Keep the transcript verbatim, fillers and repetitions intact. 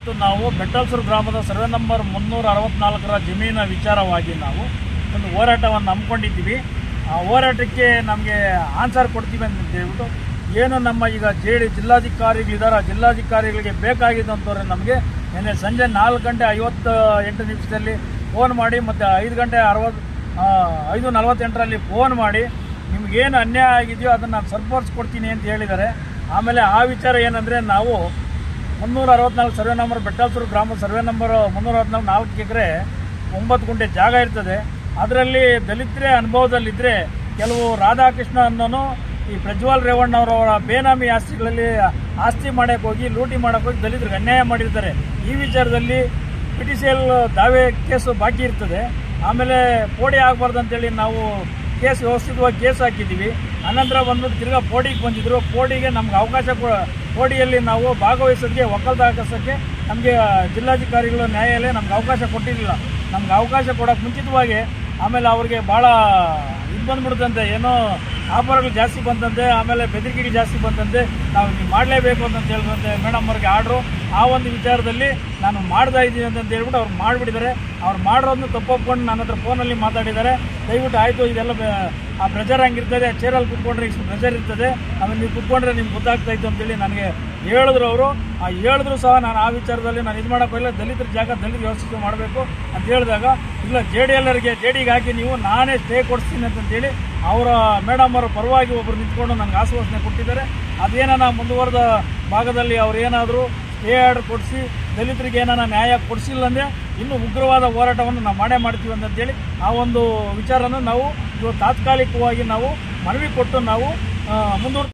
ಇವತ್ತು ನಾವು ಬೆಟ್ಟಲ್ಸೂರು ಗ್ರಾಮದ ಸರ್ವೆ ನಂಬರ್ ಮುನ್ನೂರ ಅರವತ್ನಾಲ್ಕರ ಜಮೀನಿನ ವಿಚಾರವಾಗಿ ನಾವು ಒಂದು ಹೋರಾಟವನ್ನು ಹಮ್ಮಿಕೊಂಡಿದ್ದೀವಿ. ಆ ಹೋರಾಟಕ್ಕೆ ನಮಗೆ ಆನ್ಸರ್ ಕೊಡ್ತೀವಿ ಅಂತ ಹೇಳ್ಬಿಟ್ಟು ಏನು ನಮ್ಮ ಈಗ ಜೆ ಡಿ ಜಿಲ್ಲಾಧಿಕಾರಿಗಳಿದ್ದಾರೆ, ಜಿಲ್ಲಾಧಿಕಾರಿಗಳಿಗೆ ಬೇಕಾಗಿದ್ದಂಥವ್ರೆ ನಮಗೆ ನಿನ್ನೆ ಸಂಜೆ ನಾಲ್ಕು ಗಂಟೆ ಐವತ್ತು ಎಂಟು ನಿಮಿಷದಲ್ಲಿ ಫೋನ್ ಮಾಡಿ ಮತ್ತು ಐದು ಗಂಟೆ ಅರವತ್ತು ಐದು ನಲವತ್ತೆಂಟರಲ್ಲಿ ಫೋನ್ ಮಾಡಿ ನಿಮಗೇನು ಅನ್ಯಾಯ ಆಗಿದೆಯೋ ಅದನ್ನು ನಾನು ಸರಿಪಡಿಸ್ಕೊಡ್ತೀನಿ ಅಂತ ಹೇಳಿದ್ದಾರೆ. ಆಮೇಲೆ ಆ ವಿಚಾರ ಏನಂದರೆ ನಾವು ಮುನ್ನೂರ ಅರವತ್ನಾಲ್ಕು ಸರ್ವೆ ನಂಬರ್ ಬೆಟ್ಟಲ್ಸೂರು ಗ್ರಾಮ ಸರ್ವೆ ನಂಬರ್ ಮುನ್ನೂರ ಅರವತ್ನಾಲ್ಕು ನಾಲ್ಕು ಎಕರೆ ಒಂಬತ್ತು ಗುಂಟೆ ಜಾಗ ಇರ್ತದೆ. ಅದರಲ್ಲಿ ದಲಿತರೇ ಅನುಭವದಲ್ಲಿದ್ದರೆ ಕೆಲವು ರಾಧಾಕೃಷ್ಣ ಅನ್ನೋನು ಈ ಪ್ರಜ್ವಲ್ ರೇವಣ್ಣವರವರ ಬೇನಾಮಿ ಆಸ್ತಿಗಳಲ್ಲಿ ಆಸ್ತಿ ಮಾಡೋಕ್ಕೆ ಹೋಗಿ ಲೂಟಿ ಮಾಡೋಕ್ಕೆ ಹೋಗಿ ದಲಿತರಿಗೆ ಅನ್ಯಾಯ ಮಾಡಿರ್ತಾರೆ. ಈ ವಿಚಾರದಲ್ಲಿ ಪಿ ಟಿ ಸಿ ಎಲ್ ದಾವೆ ಕೇಸು ಬಾಕಿ ಇರ್ತದೆ. ಆಮೇಲೆ ಪೋಡಿ ಆಗಬಾರ್ದು ಅಂತೇಳಿ ನಾವು ಕೇಸ್ ವ್ಯವಸ್ಥಿತವಾಗಿ ಕೇಸ್ ಹಾಕಿದ್ದೀವಿ. ಅನಂತರ ಬಂದ್ಬಿಟ್ಟು ತಿರ್ಗಾ ಪೋಡಿಗೆ ಬಂದಿದ್ದರು. ಪೋಡಿಗೆ ನಮ್ಗೆ ಅವಕಾಶ ಕೊ ಪೋಡಿಯಲ್ಲಿ ನಾವು ಭಾಗವಹಿಸೋದಕ್ಕೆ ಒಕ್ಕಲ್ತ ಹಾಕಿಸೋಕ್ಕೆ ನಮಗೆ ಜಿಲ್ಲಾಧಿಕಾರಿಗಳು ನ್ಯಾಯಾಲಯ ನಮ್ಗೆ ಅವಕಾಶ ಕೊಟ್ಟಿರಲಿಲ್ಲ. ನಮ್ಗೆ ಅವಕಾಶ ಕೊಡೋಕ್ಕೆ ಮುಂಚಿತವಾಗಿ ಆಮೇಲೆ ಅವ್ರಿಗೆ ಭಾಳ ಇದು ಬಂದ್ಬಿಡ್ತಂತೆ, ಏನೋ ಆಫರ್ಗಳು ಜಾಸ್ತಿ ಬಂದಂತೆ, ಆಮೇಲೆ ಬೆದರಿಕೆಗಳು ಜಾಸ್ತಿ ಬಂದಂತೆ, ನಾವು ನೀವು ಮಾಡಲೇಬೇಕು ಅಂತ ಹೇಳಿದಂತೆ ಮೇಡಮ್ ಅವ್ರಿಗೆ ಆರ್ಡ್ರು. ಆ ಒಂದು ವಿಚಾರದಲ್ಲಿ ನಾನು ಮಾಡ್ತಾ ಇದ್ದೀನಿ ಅಂತಂತ ಹೇಳ್ಬಿಟ್ಟು ಅವ್ರು ಮಾಡಿಬಿಟ್ಟಿದ್ದಾರೆ. ಅವ್ರು ಮಾಡಿರೋದನ್ನ ತಪ್ಪೊಪ್ಕೊಂಡು ನನ್ನ ಹತ್ರ ಫೋನಲ್ಲಿ ಮಾತಾಡಿದ್ದಾರೆ. ದಯವಿಟ್ಟು ಆಯಿತು, ಇದೆಲ್ಲ ಆ ಪ್ರೆಷರ್ ಹಂಗಿರ್ತದೆ, ಚೇರಲ್ಲಿ ಕುತ್ಕೊಂಡ್ರೆ ಇಷ್ಟು ಪ್ರೆಷರ್ ಇರ್ತದೆ, ಆಮೇಲೆ ನೀವು ಕುತ್ಕೊಂಡ್ರೆ ನಿಮ್ಗೆ ಗೊತ್ತಾಗ್ತಾ ಇತ್ತು ಅಂತೇಳಿ ನನಗೆ ಹೇಳಿದ್ರು ಅವರು. ಆ ಹೇಳಿದ್ರು ಸಹ ನಾನು ಆ ವಿಚಾರದಲ್ಲಿ ನಾನು ಇದು ಮಾಡೋಕ್ಕಿಲ್ಲ, ದಲಿತರ ಜಾಗ ದಲಿತ ವ್ಯವಸ್ಥೆ ಮಾಡಬೇಕು ಅಂತ ಹೇಳಿದಾಗ ಇಲ್ಲ ಜೆ ಡಿ ಎಲ್ಲರಿಗೆ ಜೆ ಡಿಗೆ ಹಾಕಿ ನೀವು ನಾನೇ ಸ್ಟೇ ಕೊಡಿಸ್ತೀನಿ ಅಂತಂತೇಳಿ ಅವರ ಮೇಡಮ್ ಅವರ ಪರವಾಗಿ ಒಬ್ಬರು ನಿಂತ್ಕೊಂಡು ನನಗೆ ಆಶ್ವಾಸನೆ ಕೊಟ್ಟಿದ್ದಾರೆ. ಅದೇನ ಮುಂದುವರೆದ ಭಾಗದಲ್ಲಿ ಅವ್ರು ಏನಾದರೂ ಸ್ಟೇ ಆರ್ಡರ್ ಕೊಡಿಸಿ ದಲಿತರಿಗೆ ಏನಾರ ನ್ಯಾಯ ಕೊಡಿಸಿಲ್ಲ ಅಂದರೆ ಇನ್ನೂ ಉಗ್ರವಾದ ಹೋರಾಟವನ್ನು ನಾವು ಮಾಡೇ ಮಾಡ್ತೀವಿ ಅಂತಂತೇಳಿ ಆ ಒಂದು ವಿಚಾರನ ನಾವು ಇವತ್ತು ತಾತ್ಕಾಲಿಕವಾಗಿ ನಾವು ಮನವಿ ಕೊಟ್ಟು ನಾವು ಮುಂದುವರ್